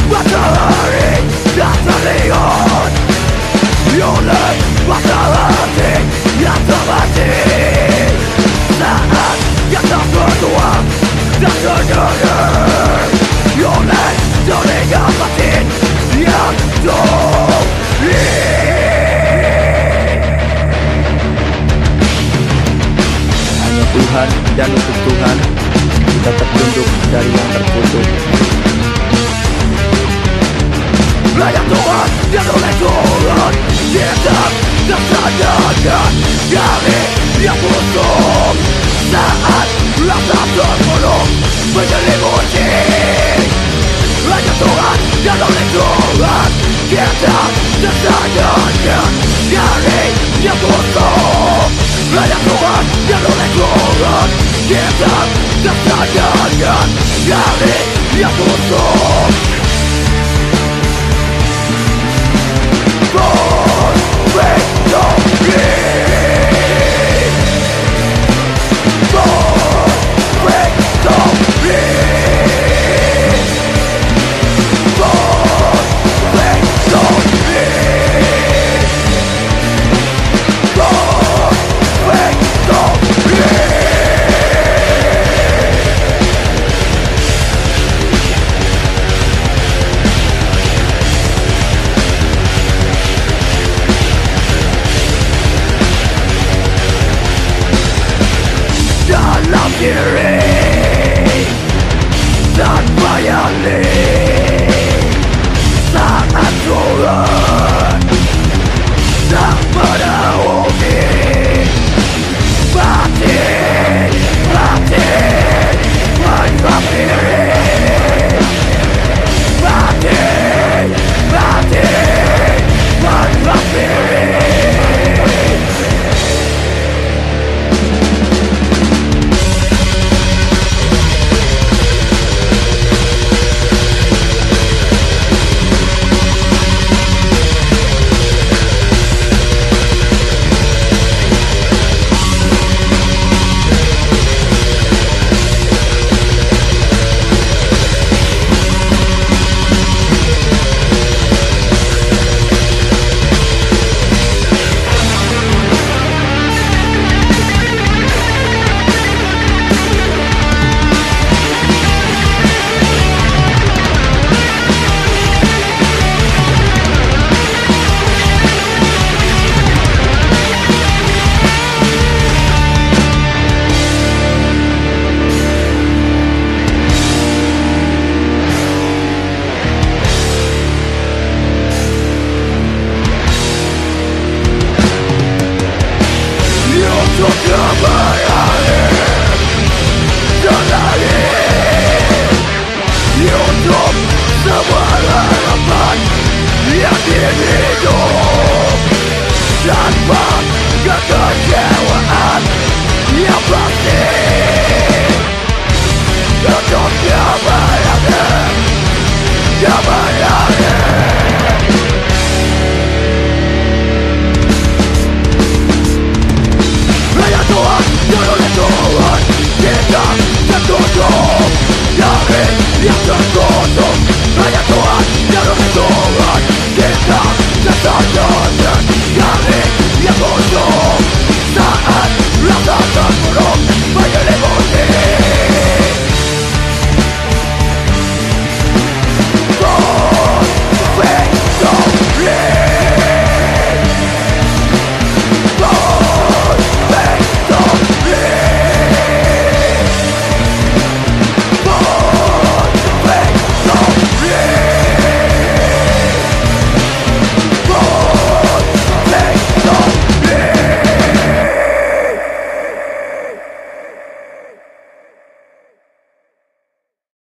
matahari tak terlihat, oleh matahari yang termati. Saat yang tak tertuang dan terdengar oleh telinga batin yang tuli. Hanya Tuhan dan untuk Tuhan kita tertunduk dari yang terkutuk. Hanya Tuhan dan oleh Tuhan kita tersadarkan dari yang busuk. Saat rasa terpuruk menyelimuti, hanya Tuhan dan oleh Tuhan kita tersadarkan dari yang busuk. Hanya Tuhan dan oleh Tuhan kita tersadarkan dari yang busuk. God, victory! God, victory! God, victory! God, victory! Dalam diri tanpa nyali, saat Tuhan tak menaungi, batin menghampiri, batin menghampiri. Untuk semua harapan yang hidup tanpa kekecewaan yang pasti, untuk kebahagiaan